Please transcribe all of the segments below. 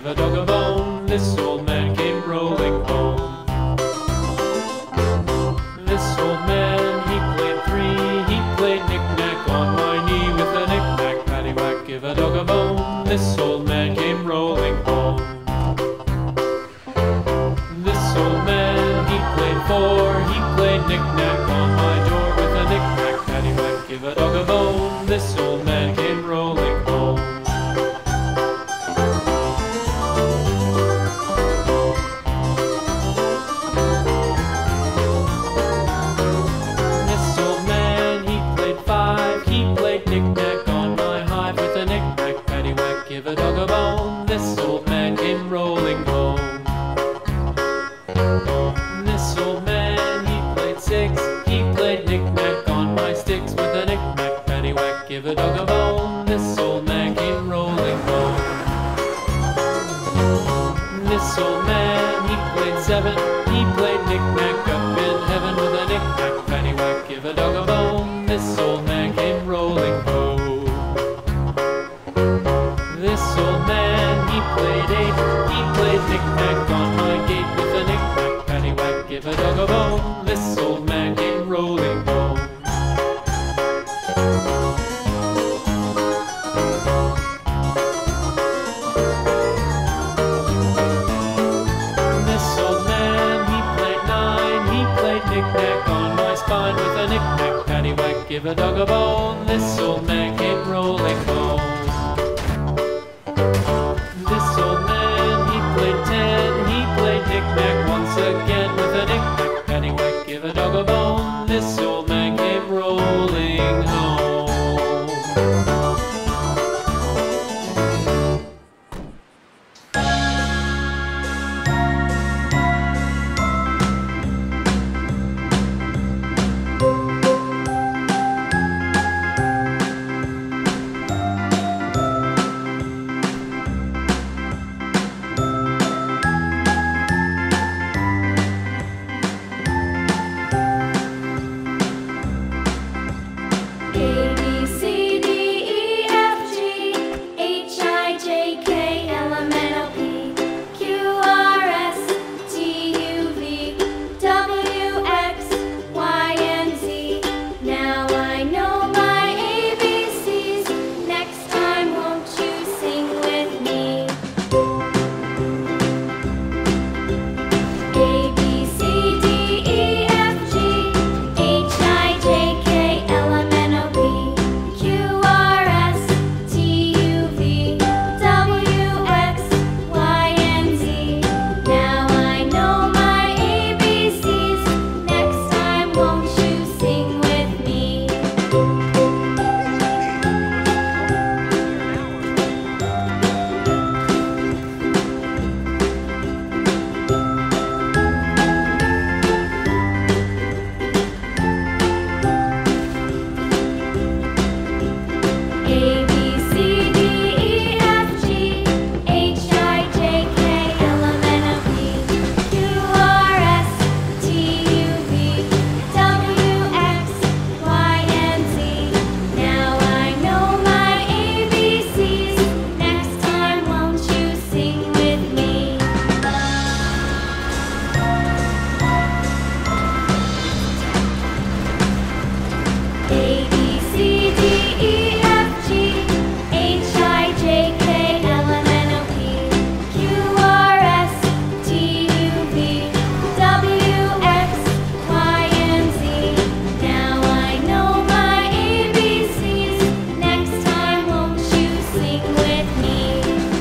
give a dog a bone. This old man came rolling home. This old man, he played three. He played knick-knack on my knee with a knick-knack, paddywhack, give a dog a bone. This old man came rolling home. This old man, he played four. He played knick-knack on my door with a knick-knack, paddywhack, give a dog a bone. This old man came rolling home. This old man, he played five. He played knick-knack on my hive with a knick-knack, paddywhack, give a dog a bone. This old man came rolling home. This old man, he played six. He played knick-knack on my sticks with a knick-knack, paddywhack, give a dog a bone. This old man came rolling home. This old man, he played seven. He played knick-knack up in heaven with a knick-knack, paddywhack, give a dog a bone. This old man came rolling home. This old man, he played eight. He played knick-knack on my gate with a knick-knack, paddywhack, give a dog a bone. This old man came rolling home. This old man, he played nine. He played knick-knack on my spine with a knick-knack, paddywhack, give a dog a bone. This old man came rolling home. This old man, he played ten. He played knick-knack once again with a knick-knack, paddywhack, give a dog a bone. This old man came rolling home. A, B, C, D, E, F, G, H, I, J, K, L, M, N, O, P, Q, R, S, T, U, V, W, X, Y, and Z. Now I know my ABCs. Next time, won't you sing with me? A, B, C, D, E, F, G, H, I, J, K, L, M, N, O, P, Q, R, S, T, U, V, W, X, Y, and Z. Now I know my ABCs. Next time, won't you sing with me? A, B, C, D, E, F, G, H, I, J, K, L, M, N, O, P, Q, R, S, T, U, V, W, X, Y, and Z. Now I know my ABCs. Next time, won't you sing with me? A, B, C, D, E, F, G, H, I, J, K, L, M, N, O, P, Q, R, S, T, U, V, W, X, Y, and Z. Now I know my ABCs. Next time, won't you sing with me?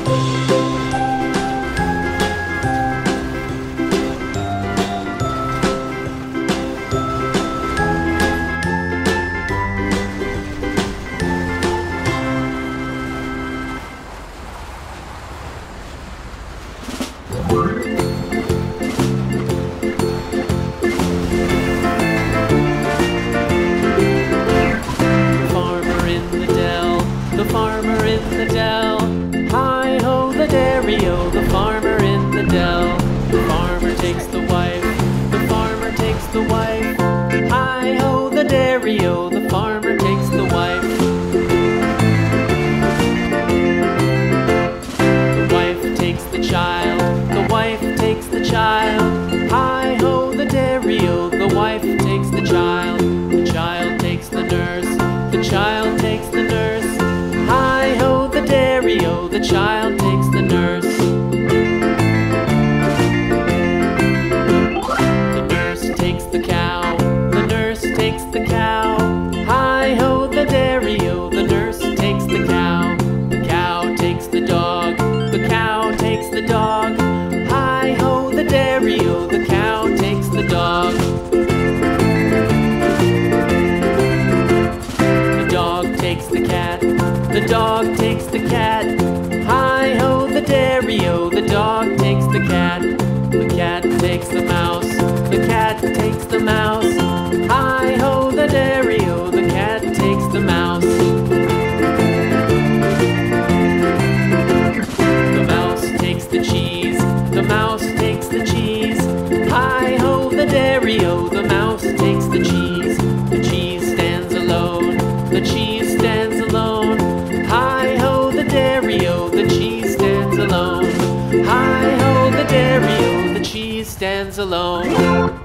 Farmer in the dell, the farmer in the dell. Hi-ho, the dairy-o, the farmer in the dell. The farmer takes the wife, the farmer takes the wife. Hi-ho, the dairy-o, the farmer takes the wife. The wife takes the takes the dog. Hi-ho, the dairy-o, the cow takes the dog. The dog takes the cat. The dog takes the cat. Hi-ho, the dairy-o, the dog takes the cat. The cat takes the mouse. The cat takes the mouse. Hi-ho, the dairy-o, the cat takes the mouse. The mouse takes the cheese. The mouse takes the cheese. Hi-ho, the dairy-o, the mouse takes the cheese. The cheese stands alone. The cheese stands alone. Hi-ho, the dairy-o, the cheese stands alone. Hi-ho, the dairy-o, the cheese stands alone.